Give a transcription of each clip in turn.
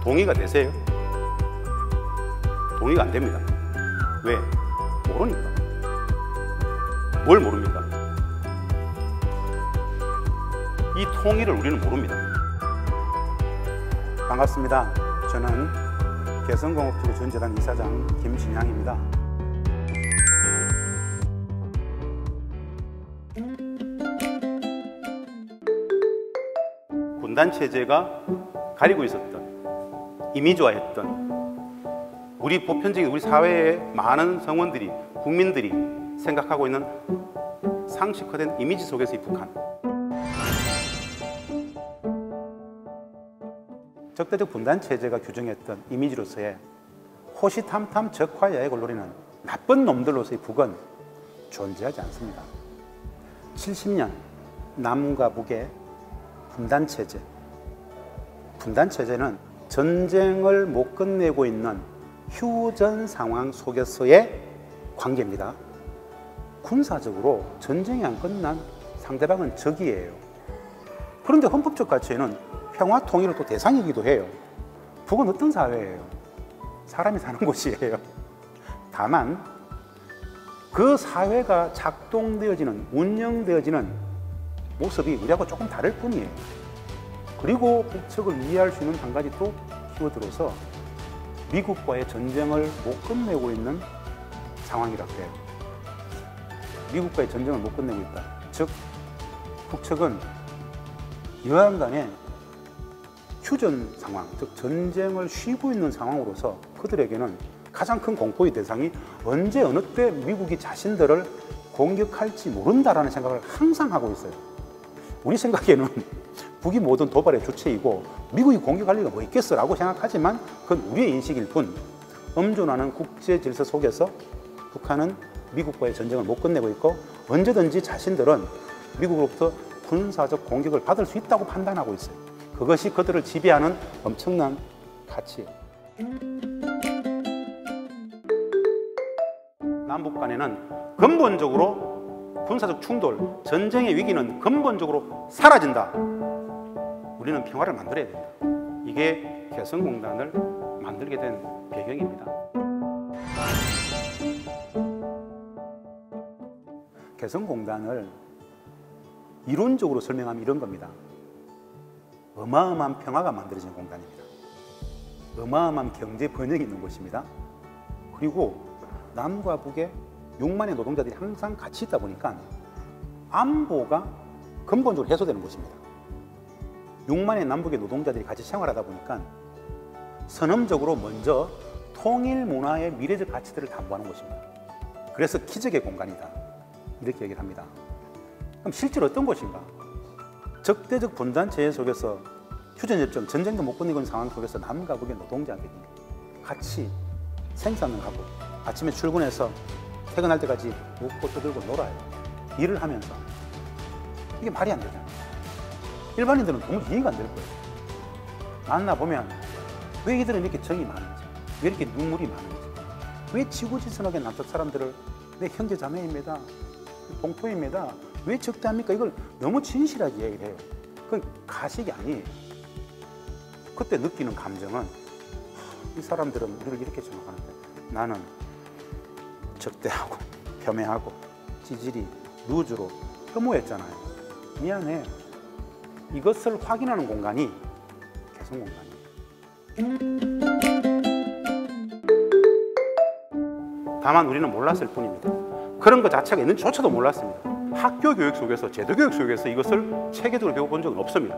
동의가 되세요? 동의가 안 됩니다. 왜? 모르니까. 뭘 모릅니까? 이 통일을 우리는 모릅니다. 반갑습니다. 저는 개성공업지구전재단 이사장 김진양입니다. 분단체제가 가리고 있었던, 이미지화했던 우리 보편적인 우리 사회의 많은 성원들이, 국민들이 생각하고 있는 상식화된 이미지 속에서의 북한. 적대적 분단체제가 규정했던 이미지로서의 호시탐탐 적화야액을 노리는 나쁜 놈들로서의 북은 존재하지 않습니다. 70년 남과 북의 분단체제. 분단체제는 전쟁을 못 끝내고 있는 휴전 상황 속에서의 관계입니다. 군사적으로 전쟁이 안 끝난 상대방은 적이에요. 그런데 헌법적 가치에는 평화 통일은 또 대상이기도 해요. 북은 어떤 사회예요? 사람이 사는 곳이에요. 다만 그 사회가 작동되어지는, 운영되어지는 모습이 우리하고 조금 다를 뿐이에요. 그리고 북측을 이해할 수 있는 한 가지 또 키워드로서 미국과의 전쟁을 못 끝내고 있는 상황이라고 해요. 미국과의 전쟁을 못 끝내고 있다. 즉, 북측은 여한 간에 휴전 상황, 즉 전쟁을 쉬고 있는 상황으로서 그들에게는 가장 큰 공포의 대상이 언제 어느 때 미국이 자신들을 공격할지 모른다라는 생각을 항상 하고 있어요. 우리 생각에는 북이 모든 도발의 주체이고 미국이 공격할 리가 뭐 있겠어라고 생각하지만 그건 우리의 인식일 뿐, 엄존하는 국제 질서 속에서 북한은 미국과의 전쟁을 못 끝내고 있고 언제든지 자신들은 미국으로부터 군사적 공격을 받을 수 있다고 판단하고 있어요. 그것이 그들을 지배하는 엄청난 가치예요. 남북 간에는 근본적으로 군사적 충돌, 전쟁의 위기는 근본적으로 사라진다. 우리는 평화를 만들어야 된다. 이게 개성공단을 만들게 된 배경입니다. 개성공단을 이론적으로 설명하면 이런 겁니다. 어마어마한 평화가 만들어진 공단입니다. 어마어마한 경제 번영이 있는 곳입니다. 그리고 남과 북의 6만의 노동자들이 항상 같이 있다 보니까 안보가 근본적으로 해소되는 곳입니다. 6만의 남북의 노동자들이 같이 생활하다 보니까 선언적으로 먼저 통일 문화의 미래적 가치들을 담보하는 곳입니다. 그래서 기적의 공간이다. 이렇게 얘기를 합니다. 그럼 실제로 어떤 곳인가? 적대적 분단체제 속에서 휴전협정, 전쟁도 못 끝내고 있는 상황 속에서 남과 북의 노동자들이 같이 생산을 하고 아침에 출근해서 퇴근할 때까지 웃고 떠들고 놀아요. 일을 하면서. 이게 말이 안 되잖아요. 일반인들은 도무지 이해가 안 될 거예요. 만나보면 왜 이들은 이렇게 정이 많은지, 왜 이렇게 눈물이 많은지, 왜 지구지선하게 남쪽 사람들을 내 형제 자매입니다, 동포입니다, 왜 적대합니까? 이걸 너무 진실하게 얘기를 해요. 그건 가식이 아니에요. 그때 느끼는 감정은 이 사람들은 우리를 이렇게 생각하는데 나는 적대하고 폄훼하고 찌질이 루즈로 혐오했잖아요. 미안해. 이것을 확인하는 공간이 개성공간이에요. 다만 우리는 몰랐을 뿐입니다. 그런 것 자체가 있는지조차도 몰랐습니다. 학교 교육 속에서, 제도 교육 속에서 이것을 체계적으로 배워본 적은 없습니다.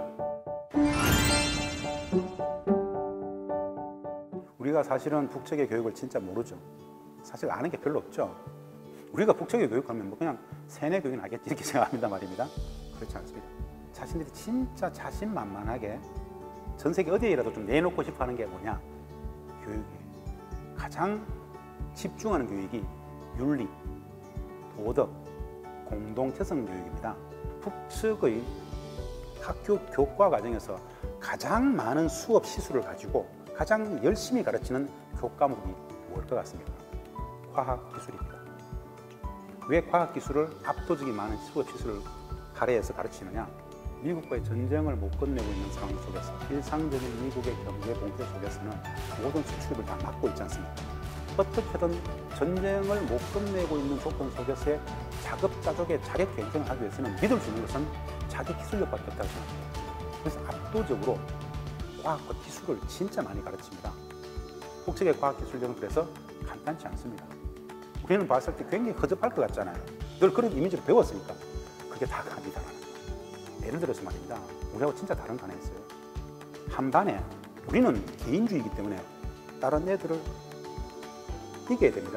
우리가 사실은 북측의 교육을 진짜 모르죠. 사실 아는 게 별로 없죠. 우리가 북측의 교육하면 뭐 그냥 세뇌 교육은 하겠지 이렇게 생각합니다 말입니다. 그렇지 않습니다. 자신들이 진짜 자신만만하게 전 세계 어디에라도 좀 내놓고 싶어 하는 게 뭐냐? 교육이에요. 가장 집중하는 교육이 윤리, 도덕, 공동체성 교육입니다. 북측의 학교 교과 과정에서 가장 많은 수업 시수를 가지고 가장 열심히 가르치는 교과목이 뭘 것 같습니까? 과학기술입니다. 왜 과학기술을 압도적인 많은 수업 시수를 할애해서 가르치느냐? 미국과의 전쟁을 못 끝내고 있는 상황 속에서 일상적인 미국의 경제 봉쇄 속에서는 모든 수출입을 다 막고 있지 않습니까? 어떻게든 전쟁을 못 끝내고 있는 조건 속에서의 자급자족의 자력 경쟁을 하기 위해서는 믿을 수 있는 것은 자기 기술력밖에 없다고 생각합니다. 그래서 압도적으로 과학과 기술을 진짜 많이 가르칩니다. 국제의 과학기술력은 그래서 간단치 않습니다. 우리는 봤을 때 굉장히 허접할 것 같잖아요. 늘 그런 이미지를 배웠으니까. 그게 다 갑니다. 예를 들어서 말입니다. 우리하고 진짜 다른 거 하나 있어요. 한반에 우리는 개인주의이기 때문에 다른 애들을 이겨야 됩니다.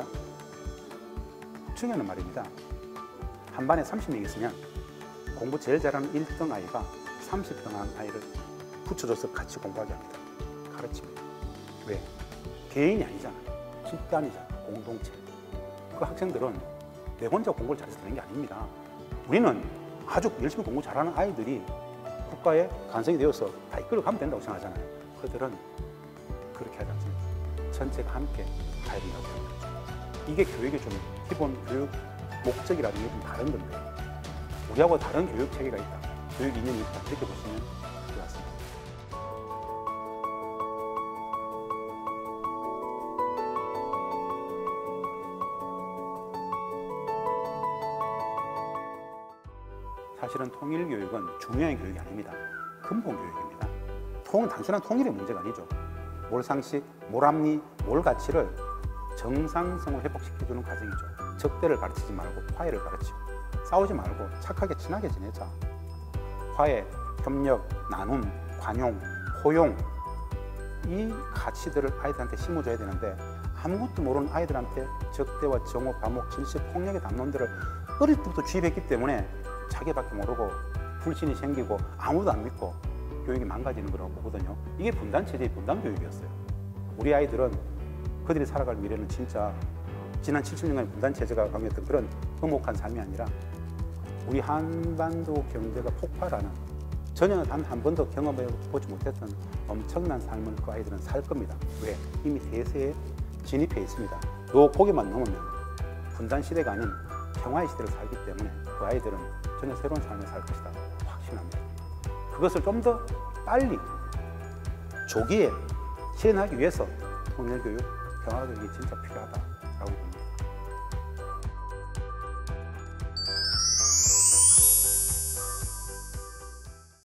중요한 말입니다. 한반에 30명 있으면 공부 제일 잘하는 1등 아이가 30등 아이를 붙여줘서 같이 공부하게 합니다. 가르칩니다. 왜? 개인이 아니잖아요. 집단이잖아요. 공동체. 그 학생들은 내 혼자 공부를 잘해서 되는 게 아닙니다. 우리는 아주 열심히 공부 잘하는 아이들이 국가의 간성이 되어서 다 이끌어가면 된다고 생각하잖아요. 그들은 그렇게 하지 않습니다. 전체가 함께 가야 된다고 생각하죠. 이게 교육의 좀 기본 교육 목적이라는 게 좀 다른 건데 우리하고 다른 교육 체계가 있다. 교육 이념이 있다. 이렇게 보시면 될 것 같습니다. 사실은 통일교육은 중요한 교육이 아닙니다. 근본 교육입니다. 통은 단순한 통일의 문제가 아니죠. 몰상식, 몰합리, 몰가치를 정상성을 회복시켜주는 과정이죠. 적대를 가르치지 말고 화해를 가르치고 싸우지 말고 착하게 친하게 지내자. 화해, 협력, 나눔, 관용, 포용 이 가치들을 아이들한테 심어줘야 되는데 아무것도 모르는 아이들한테 적대와 정오, 과목, 질식, 폭력의 담론들을 어릴 때부터 주입했기 때문에 자기밖에 모르고 불신이 생기고 아무도 안 믿고 교육이 망가지는 거라고 보거든요. 이게 분단체제의 분단교육이었어요. 우리 아이들은 그들이 살아갈 미래는 진짜 지난 70년간 분단체제가 강요했던 그런 흑목한 삶이 아니라 우리 한반도 경제가 폭발하는 전혀 단 한 번도 경험해보지 못했던 엄청난 삶을 그 아이들은 살 겁니다. 왜? 이미 대세에 진입해 있습니다. 요 고개만 넘으면 분단 시대가 아닌 평화의 시대를 살기 때문에 그 아이들은 전혀 새로운 삶을 살 것이다. 확신합니다. 그것을 좀 더 빨리 조기에 실현하기 위해서 통일교육, 평화교육이 진짜 필요하다.